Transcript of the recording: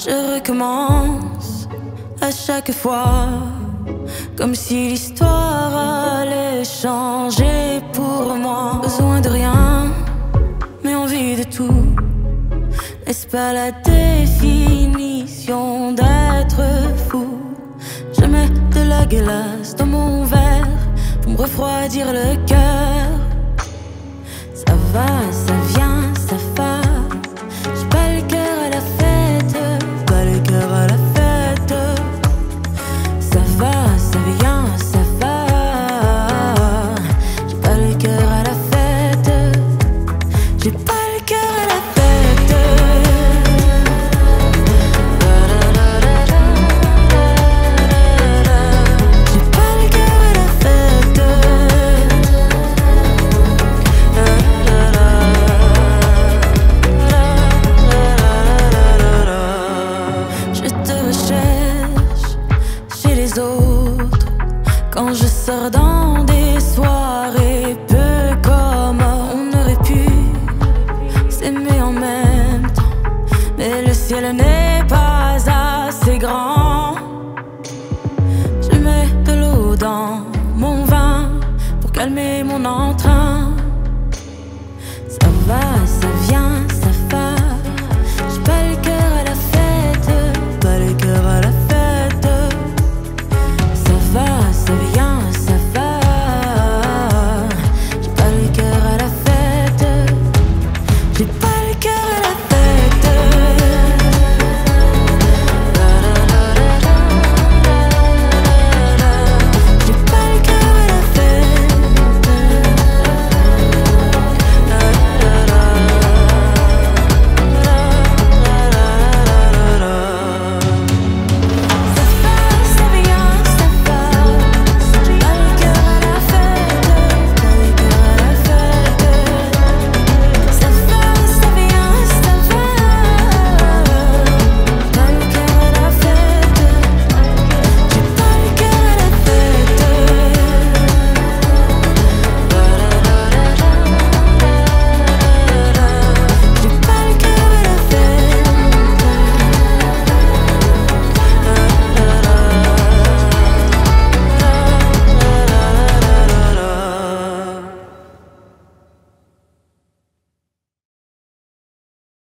Je recommence à chaque fois, comme si l'histoire allait changer pour moi. Besoin de rien, mais envie de tout. N'est-ce pas la définition d'être fou? Je mets de la glace dans mon verre pour me refroidir le cœur. Ça va, ça vient, ça va. J'ai pas le cœur à la fête, pas le cœur à la fête. Ça va, ça vient, ça va. J'ai pas le cœur à la fête. J'ai pas le cœur à la fête. Quand je sors dans des soirées peu comme on aurait pu s'aimer en même temps, mais le ciel n'est pas assez grand. Je mets de l'eau dans mon vin pour calmer mon entrain.